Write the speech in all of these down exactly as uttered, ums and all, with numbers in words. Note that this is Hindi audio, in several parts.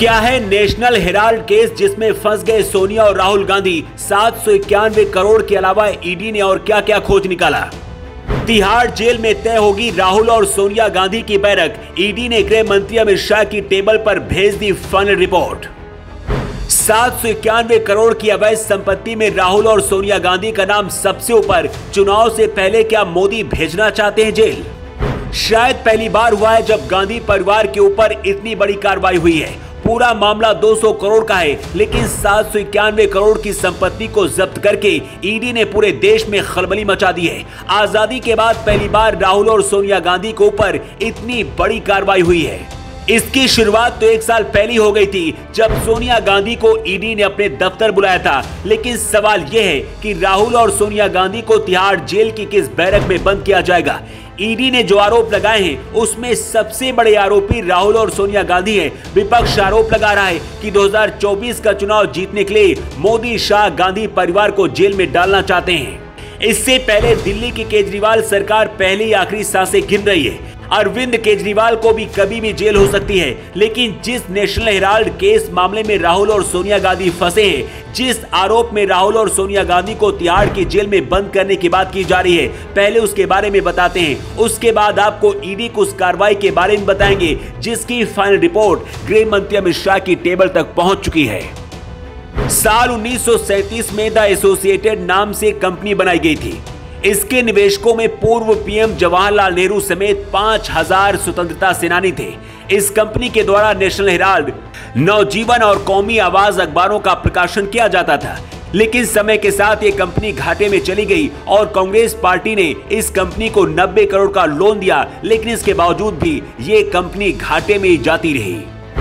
क्या है नेशनल हेराल्ड केस जिसमें फंस गए सोनिया और राहुल गांधी? सात सौ इक्यानवे करोड़ के अलावा ईडी ने और क्या क्या खोज निकाला? तिहाड़ जेल में तय होगी राहुल और सोनिया गांधी की बैठक। ईडी ने गृह मंत्री अमित शाह की टेबल पर भेज दी फाइनल रिपोर्ट। सात सौ इक्यानवे करोड़ की अवैध संपत्ति में राहुल और सोनिया गांधी का नाम सबसे ऊपर। चुनाव से पहले क्या मोदी भेजना चाहते हैं जेल? शायद पहली बार हुआ है जब गांधी परिवार के ऊपर इतनी बड़ी कार्रवाई हुई है। पूरा मामला दो सौ करोड़ का है, लेकिन सात सौ इक्यानवे करोड़ की संपत्ति को जब्त करके ईडी ने पूरे देश में खलबली मचा दी है। आजादी के बाद पहली बार राहुल और सोनिया गांधी के ऊपर इतनी बड़ी कार्रवाई हुई है। इसकी शुरुआत तो एक साल पहले हो गई थी जब सोनिया गांधी को ईडी ने अपने दफ्तर बुलाया था। लेकिन सवाल यह है कि राहुल और सोनिया गांधी को तिहाड़ जेल की किस बैरक में बंद किया जाएगा? ईडी ने जो आरोप लगाए हैं उसमें सबसे बड़े आरोपी राहुल और सोनिया गांधी हैं। विपक्ष आरोप लगा रहा है कि दो हज़ार चौबीस का चुनाव जीतने के लिए मोदी शाह गांधी परिवार को जेल में डालना चाहते हैं। इससे पहले दिल्ली की केजरीवाल सरकार पहले ही आखिरी सांसें गिन रही है। अरविंद केजरीवाल को भी कभी भी जेल हो सकती है। लेकिन जिस नेशनल हेराल्ड केस मामले में राहुल और सोनिया गांधी फंसे हैं, जिस आरोप में राहुल और सोनिया गांधी को तिहाड़ की जेल में बंद करने की बात की जा रही है, पहले उसके बारे में बताते हैं। उसके बाद आपको ईडी को उस कार्रवाई के बारे में बताएंगे जिसकी फाइनल रिपोर्ट गृह मंत्री अमित शाह की टेबल तक पहुंच चुकी है। साल उन्नीस सौ सैंतीस में द एसोसिएटेड नाम से कंपनी बनाई गई थी। इसके निवेशकों में पूर्व पीएम जवाहरलाल नेहरू समेत पांच हजार स्वतंत्रता सेनानी थे। इस कंपनी के द्वारा नेशनल हेराल्ड, नवजीवन और कौमी आवाज अखबारों का प्रकाशन किया जाता था। लेकिन समय के साथ ये कंपनी घाटे में चली गई और कांग्रेस पार्टी ने इस कंपनी को नब्बे करोड़ का लोन दिया। लेकिन इसके बावजूद भी ये कंपनी घाटे में ही जाती रही।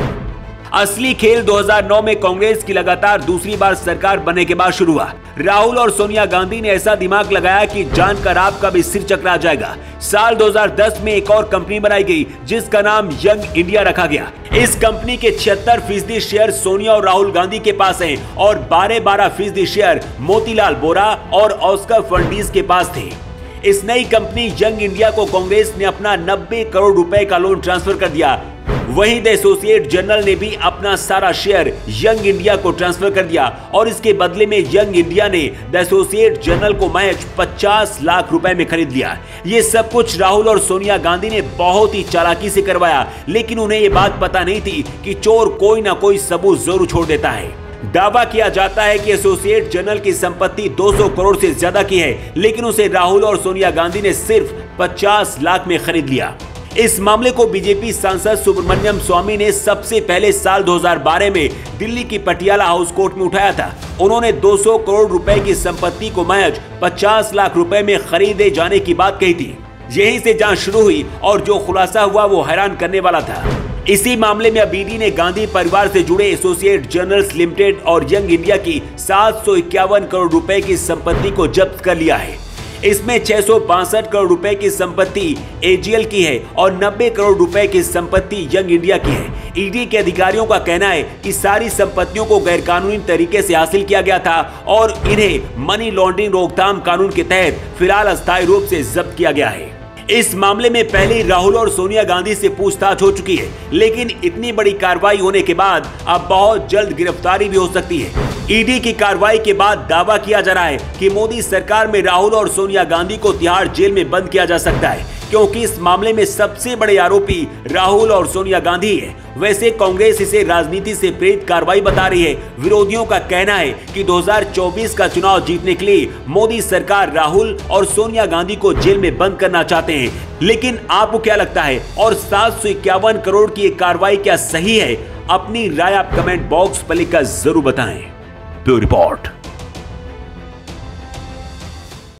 असली खेल दो हज़ार नौ में कांग्रेस की लगातार दूसरी बार सरकार बनने के बाद शुरू हुआ। राहुल और सोनिया गांधी ने ऐसा दिमाग लगाया कि जानकर आपका भी सिर चकरा जाएगा। साल दो हज़ार दस में एक और कंपनी बनाई गई जिसका नाम यंग इंडिया रखा गया। इस कंपनी के छिहत्तर फीसदी शेयर सोनिया और राहुल गांधी के पास हैं और बारह बारह फीसदी शेयर मोतीलाल वोरा और ऑस्कर फर्नांडीज के पास थे। इस नई कंपनी यंग इंडिया को कांग्रेस ने अपना नब्बे करोड़ रुपए का लोन ट्रांसफर कर दिया। वहीं द एसोसिएट जर्नल ने भी अपना सारा शेयर यंग इंडिया को ट्रांसफर कर दिया और इसके बदले में यंग इंडिया ने द एसोसिएट जर्नल को महज पचास लाख रुपए में खरीद लिया। ये सब कुछ राहुल और सोनिया गांधी ने बहुत ही चालाकी से करवाया, लेकिन उन्हें ये बात पता नहीं थी कि चोर कोई ना कोई सबूत जरूर छोड़ देता है। दावा किया जाता है कि एसोसिएट जर्नल की संपत्ति दो सौ करोड़ से ज्यादा की है, लेकिन उसे राहुल और सोनिया गांधी ने सिर्फ पचास लाख में खरीद लिया। इस मामले को बीजेपी सांसद सुब्रमण्यम स्वामी ने सबसे पहले साल दो हज़ार बारह में दिल्ली की पटियाला हाउस कोर्ट में उठाया था। उन्होंने दो सौ करोड़ रुपए की संपत्ति को महज पचास लाख रुपए में खरीदे जाने की बात कही थी। यहीं से जांच शुरू हुई और जो खुलासा हुआ वो हैरान करने वाला था। इसी मामले में अब ईडी ने गांधी परिवार से जुड़े एसोसिएट जर्नल्स लिमिटेड और यंग इंडिया की सात सौ इक्यावन करोड़ रुपए की संपत्ति को जब्त कर लिया है। इसमें छह सौ बासठ करोड़ रुपए की संपत्ति एजीएल की है और नब्बे करोड़ रुपए की संपत्ति यंग इंडिया की है। ईडी के अधिकारियों का कहना है कि सारी संपत्तियों को गैरकानूनी तरीके से हासिल किया गया था और इन्हें मनी लॉन्ड्रिंग रोकथाम कानून के तहत फिलहाल अस्थायी रूप से जब्त किया गया है। इस मामले में पहले ही राहुल और सोनिया गांधी से पूछताछ हो चुकी है, लेकिन इतनी बड़ी कार्रवाई होने के बाद अब बहुत जल्द गिरफ्तारी भी हो सकती है। ईडी की कार्रवाई के बाद दावा किया जा रहा है कि मोदी सरकार में राहुल और सोनिया गांधी को तिहाड़ जेल में बंद किया जा सकता है, क्योंकि इस मामले में सबसे बड़े आरोपी राहुल और सोनिया गांधी है। वैसे कांग्रेस इसे राजनीति से प्रेरित कार्रवाई बता रही है। विरोधियों का कहना है कि दो हज़ार चौबीस का चुनाव जीतने के लिए मोदी सरकार राहुल और सोनिया गांधी को जेल में बंद करना चाहते हैं। लेकिन आपको क्या लगता है? और सात सौ इक्यावन करोड़ की कार्रवाई क्या सही है? अपनी राय आप कमेंट बॉक्स पर लिखकर जरूर बताएं। Bureau report.